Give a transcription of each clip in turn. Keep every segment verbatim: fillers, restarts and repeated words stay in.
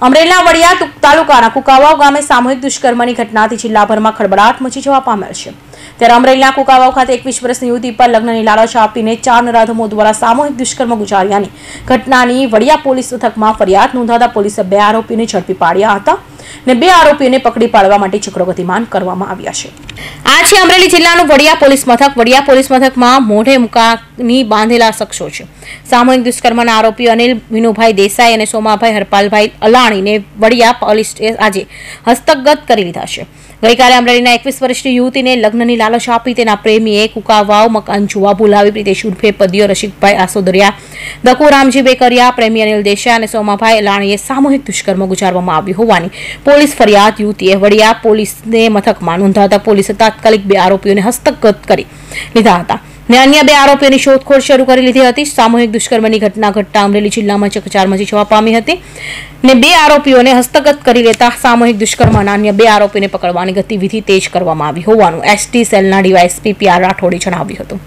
અમરેલીના વડિયા તાલુકાના કુકાવાવ ગામે સામૂહિક દુષ્કર્મની ઘટનાથી જિલ્લાભરમાં ખળબળાટ મચી જવા પામેલ છે। ત્યારે અમરેલીના કુકાવાવ ખાતે એકવીસ વર્ષની યુવતી પર લગ્નની લાલચ આપીને ચાર નરાધમો દ્વારા સામૂહિક દુષ્કર્મ ગુજાર્યાની ઘટનાની વડિયા પોલીસ મથકમાં ફરિયાદ નોંધાતા પોલીસે બે આરોપીઓને ઝડપી પાડ્યા હતા ને બે આરોપીઓને પકડી પાડવા માટે ચક્રો ગતિમાન કરવામાં આવ્યા છે। આ છે અમરેલી જિલ્લાનું વડિયા પોલીસ મથક। વડિયા પોલીસ મથકમાં મોઢે મુકાની બાંધેલા શખ્સો છે। સામૂહિક દુષ્કર્મના આરોપી અનિલ વિનુભાઈ દેસાઈ અને સોમાભાઈ હરપાલભાઈ અલાણીને વડિયા પોલીસ આજે હસ્તગત કરી લીધા છે। ગઈકાલે અમરેલીના એકવીસ વર્ષની યુવતીને લગ્નની લાલચ આપી તેના પ્રેમીએ કુકાવાવ મકાન જોવા બોલાવી પ્રીતેશ ઉર્ફે પદિયો રસિકભાઈ આસોદરિયા, દકુ રામજી બેકરિયા, પ્રેમી અનિલ દેસાઈ અને સોમાભાઈ અલાણીએ સામૂહિક દુષ્કર્મ ગુજારવામાં આવ્યું હોવાની પોલીસ ફરિયાદ યુવતીએ વડિયા પોલીસને મથકમાં નોંધાતા પોલીસે તાત્કાલિક બે આરોપીઓને હસ્તગત કરી લીધા હતા ને અન્ય બે આરોપીઓની શોધખોળ શરૂ કરી લીધી હતી। સામૂહિક દુષ્કર્મની ઘટના ઘટતા અમરેલી જિલ્લામાં ચકચાર મચી જવા પામી હતી ને બે આરોપીઓને હસ્તગત કરી લેતા સામૂહિક દુષ્કર્મના અન્ય બે આરોપીને પકડવાની ગતિવિધિ તેજ કરવામાં આવી હોવાનું એસટી સેલના ડીવાયએસપી પી આર રાઠોડે જણાવ્યું હતું।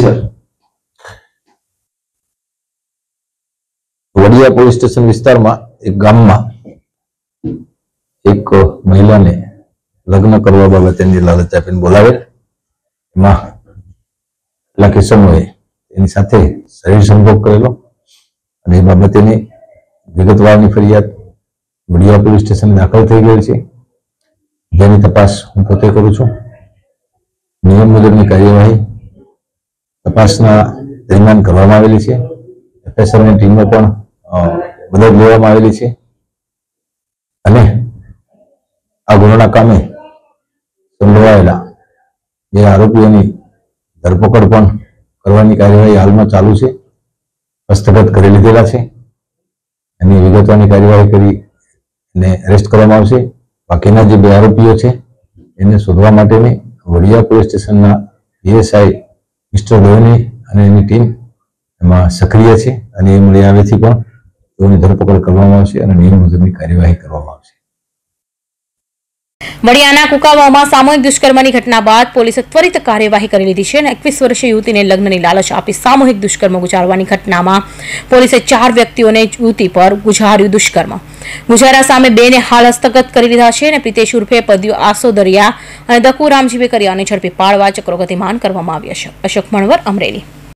વડિયા પોલીસ સ્ટેશન વિસ્તારમાં એક ગામમાં એક મહિલાને લગ્ન કરવા બાબતેની લાલચ આપીને બોલાવેલ, એમાં કેટલાક કિસ્સાઓએ એની સાથે શરીર સંભોગ કરેલો અને એ બાબતેની વિગતવારની ફરિયાદ વડિયા પોલીસ સ્ટેશન દાખલ થઈ ગયેલ છે, જેની તપાસ હું પોતે કરું છું। નિયમ મુજબની કાર્યવાહી તપાસના દરમિયાન કરવામાં આવેલી છે। એફએસએલની ટીમો પણ મદદ લેવામાં આવેલી છે અને આ ગુનાના કામે સંડોવાયેલા બે આરોપીઓની ધરપકડ પણ કરવાની કાર્યવાહી હાલમાં ચાલુ છે, હસ્તગત કરી લીધેલા છે। એની વિગતવાની કાર્યવાહી કરી એને અરેસ્ટ કરવામાં આવશે। બાકીના જે બે આરોપીઓ છે એને શોધવા માટેની વડિયા પોલીસ સ્ટેશનના પીએસઆઈ મિસ્ટર દોની અને એની ટીમ એમાં સક્રિય છે અને એ મળી આવેથી પણ તેઓની ધરપકડ કરવામાં આવશે અને નિયમ મુજબની કાર્યવાહી કરવામાં આવશે। વડિયાના કુકાવાવમાં સામૂહિક દુષ્કર્મની ઘટના બાદ પોલીસે ત્વરિત કાર્યવાહી કરી લીધી છે અને એકવીસ વર્ષીય યુવતીને લગ્નની લાલચ આપી સામૂહિક દુષ્કર્મ ગુજારવાની ઘટનામાં પોલીસે ચાર વ્યક્તિઓને યુવતી પર ગુજાર્યું દુષ્કર્મ ગુજારા સામે બેને હાલ હસ્તગત કરી લીધા છે અને પ્રીતેશ ઉર્ફે પદિયો આસોદરિયા અને દકુ રામજી બેકરિયાને ઝડપી પાડવા ચક્રો ગતિમાન કરવામાં આવ્યા છે। અશોક મણવર, અમરેલી।